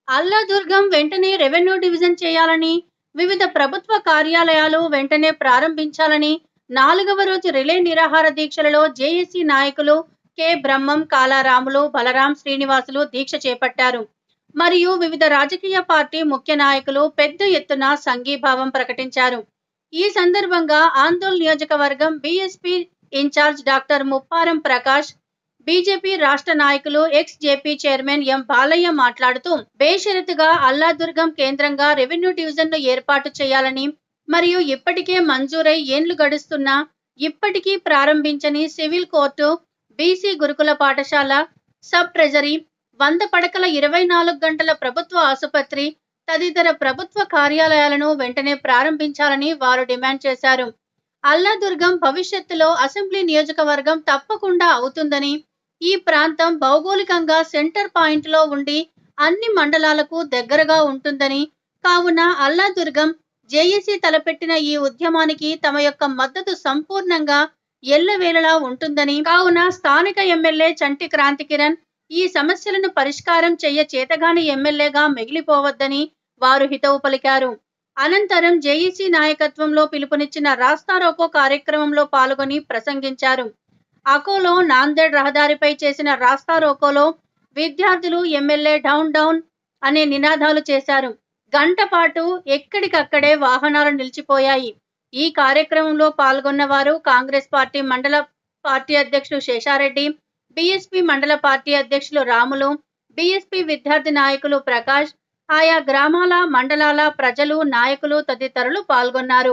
అల్లాదుర్గం వెంటనే revenue division చేయాలని, వివిధ ప్రభుత్వ కార్యాలయాలు వెంటనే ప్రారంభించాలని 4వ రోజు రిలే నిరాహార దీక్షలలో జేఏసీ నాయకులు కె బ్రహ్మం, కాలారాములు, బలరాం శ్రీనివాసులు దీక్ష చేపట్టారు. మరియు వివిధ రాజకీయ పార్టీ ముఖ్య నాయకులు పెద్ద ఎత్తున సంఘీభావం ప్రకటించారు. ఈ సందర్భంగా ఆందోళన నియోజకవర్గం BSP in-charge doctor Mupparam Prakash, BJP రాష్ట్ర నాయకులు ఎక్స్-జేపీ చైర్మన్ ఎం బాలయ్య మాట్లాడుతూ బేషరతుగా అల్లాదుర్గం కేంద్రంగా రెవెన్యూ డివిజన్ను ఏర్పాటు చేయాలని, మరియు ఇప్పటికే మంజూరై ఏండ్లు గడుస్తున్నా ఇప్పటికీ ప్రారంభించని సివిల్ కోర్టు, బీసీ గురుకుల పాఠశాల, సబ్ ట్రెజరీ, 100 పడకల 24 గంటల ప్రభుత్వ ఆసుపత్రి తదితర ప్రభుత్వ కార్యాలయాలను వెంటనే ప్రారంభించాలని వారు డిమాండ్ చేశారు. అల్లాదుర్గం భవిష్యత్తులో అసెంబ్లీ నియోజకవర్గం తప్పకుండా అవుతుందని, ఈ ప్రాంతం భౌగోళికంగా సెంటర్ పాయింట్లో ఉండి అన్ని మండలాలకు దగ్గరగా ఉంటుందని, కావున అల్లాదుర్గం జేఏసీ తలపెట్టిన ఈ ఉద్యమానికి తమ యొక్క మద్దతు సంపూర్ణంగా ఎల్లవేళలా ఉంటుందని, కావున స్థానిక ఎమ్మెల్యే చంటి క్రాంతికిరణ్ ఈ సమస్యలను పరిష్కారం చేతగాని ఎమ్మెల్యేగా మిగిలిపోవద్దని వారు హితవు పలికారు. అనంతరం జేఏసీ నాయకత్వంలో పిలుపునిచ్చిన రాస్తారోకో కార్యక్రమంలో పాల్గొని ప్రసంగించారు. అకోలో నాందేడ్ రహదారిపై చేసిన రాస్తారోకోలో విద్యార్థులు ఎమ్మెల్యే డౌన్ డౌన్ అనే నినాదాలు చేశారు. గంట పాటు ఎక్కడికక్కడే వాహనాలు నిలిచిపోయాయి. ఈ కార్యక్రమంలో పాల్గొన్న వారు కాంగ్రెస్ పార్టీ మండల పార్టీ అధ్యక్షులు శేషారెడ్డి, బీఎస్పీ మండల పార్టీ అధ్యక్షులు రాములు, బీఎస్పీ విద్యార్థి నాయకులు ప్రకాష్, ఆయా గ్రామాల మండలాల ప్రజలు, నాయకులు తదితరులు పాల్గొన్నారు.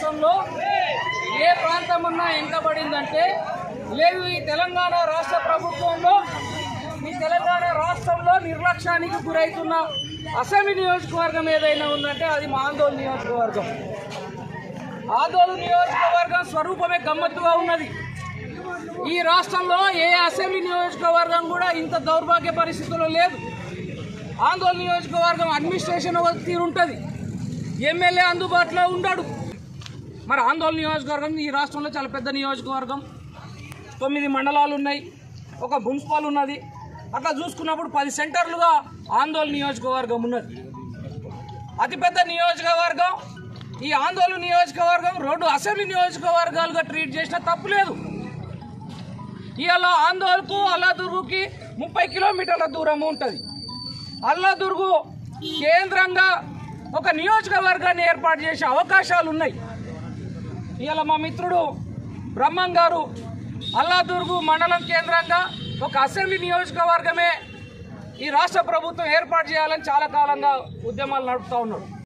ఏ ప్రాంతం ఉన్నా వెనుకబడిందంటే లేదు. ఈ తెలంగాణ రాష్ట్ర ప్రభుత్వంలో, ఈ తెలంగాణ రాష్ట్రంలో నిర్లక్ష్యానికి గురైతున్న అసెంబ్లీ నియోజకవర్గం ఏదైనా ఉందంటే అది మా ఆందోళన నియోజకవర్గం. ఆందోళన నియోజకవర్గం స్వరూపమే గమ్మత్తుగా ఉన్నది. ఈ రాష్ట్రంలో ఏ అసెంబ్లీ నియోజకవర్గం కూడా ఇంత దౌర్భాగ్య పరిస్థితుల్లో లేదు. ఆందోళన నియోజకవర్గం అడ్మినిస్ట్రేషన్ ఒక తీరు ఉంటుంది, ఎమ్మెల్యే అందుబాటులో ఉండడు. మరి ఆందోళన నియోజకవర్గం ఈ రాష్ట్రంలో చాలా పెద్ద నియోజకవర్గం, 9 మండలాలు ఉన్నాయి, ఒక మున్సిపల్ ఉన్నది. అట్లా చూసుకున్నప్పుడు 10 సెంటర్లుగా ఆందోళన నియోజకవర్గం ఉన్నది. అతిపెద్ద నియోజకవర్గం ఈ ఆందోళన నియోజకవర్గం 2 అసెంబ్లీ నియోజకవర్గాలుగా ట్రీట్ చేసినా తప్పులేదు. ఇవాళ ఆందోళనకు అల్లాదుర్గుకి 30 కిలోమీటర్ల దూరం ఉంటుంది. అల్లాదుర్గు కేంద్రంగా ఒక నియోజకవర్గాన్ని ఏర్పాటు చేసే అవకాశాలు ఉన్నాయి. ఇవాళ మా మిత్రుడు బ్రహ్మం గారు అల్లాదుర్గు మండలం కేంద్రంగా ఒక అసెంబ్లీ నియోజకవర్గమే ఈ రాష్ట్ర ప్రభుత్వం ఏర్పాటు చేయాలని చాలా కాలంగా ఉద్యమాలు నడుపుతూ ఉన్నాడు.